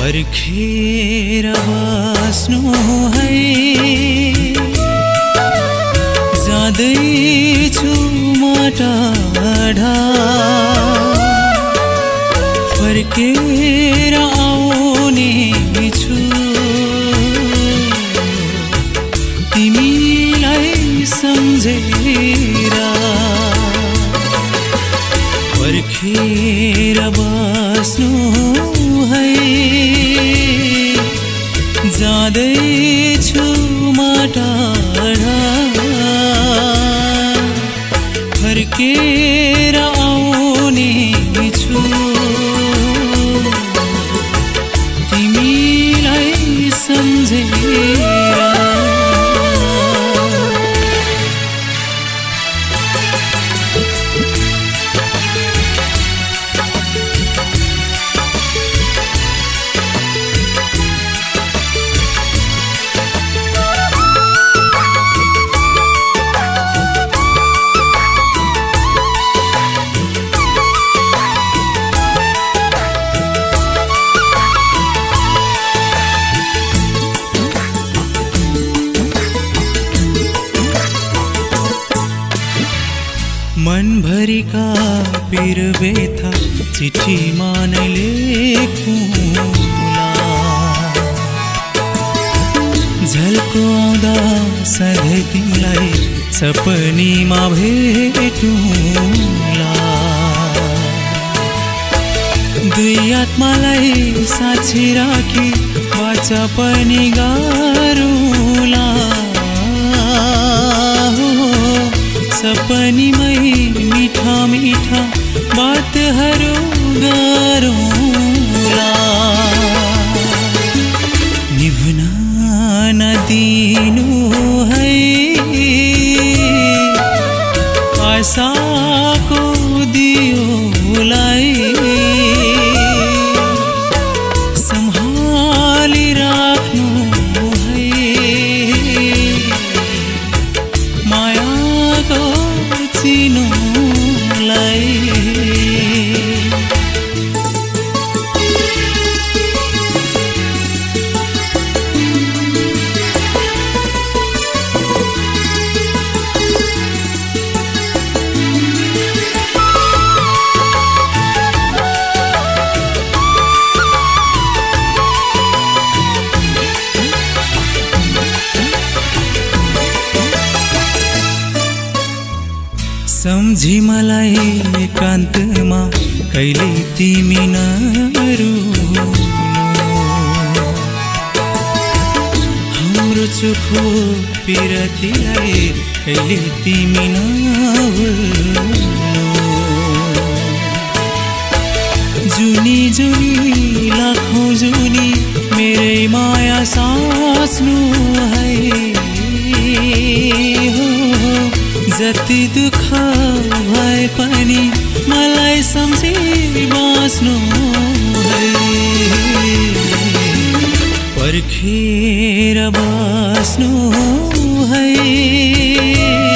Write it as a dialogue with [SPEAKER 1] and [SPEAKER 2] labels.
[SPEAKER 1] पर्खेर बस्नु है जाँदैछु म टाढा फर्केर आउने छु तिमीलाई सम्झेर पर्खेर बस्नु है जाँदैछु म टाढा फर्केर आउने छु तिमीलाई सम्झेर मनभरिका पीर व्यथा चिठीमा नै लेखुला झल्को आउँदा सधैँ तिमीलाई सपनीमा भेटुला दुई आत्मालाई साक्षी राखी वाचा पनि गरौँला सपनीमै मीठा मीठा बातहरू गरौँला निभुन नदिनु है आशाको दियोलाई सम्हाली राख्नु है मायाको चिनोलाई सम्झी मलाई एकान्तमा कहिले तिमी नरुनु हाम्रो चोखो पिरतीलाई कहिले तिमी नभुल्नु जुनी जुनी लाखौं जुनी मेरै माया सास्नु है जति दुःख भए पनि मलाई सम्झी बस्नु है पर्खेर बस्नु है